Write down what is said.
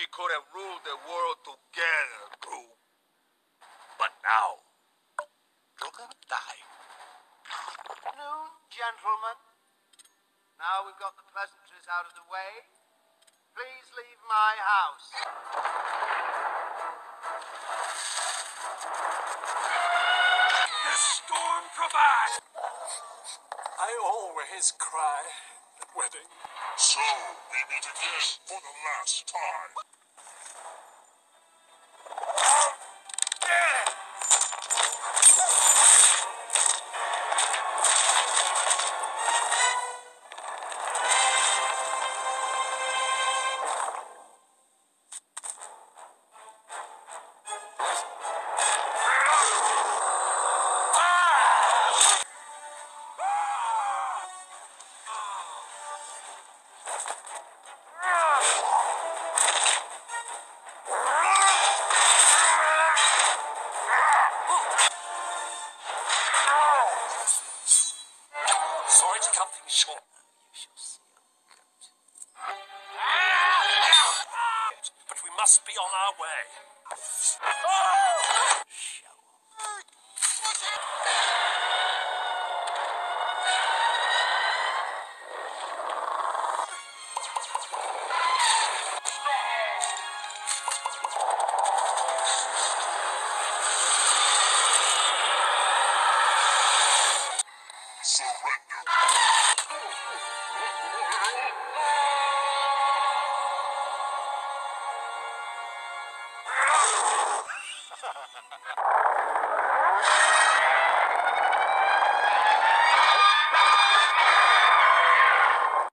we could have ruled the world together, group. But now, you're gonna die. Noon, gentlemen. Now we've got the pleasantries out of the way, please leave my house. The storm provides! I always cry at weddings. So, we meet again for the last time. Sorry to cut things short. You shall see a But we must be on our way. Shall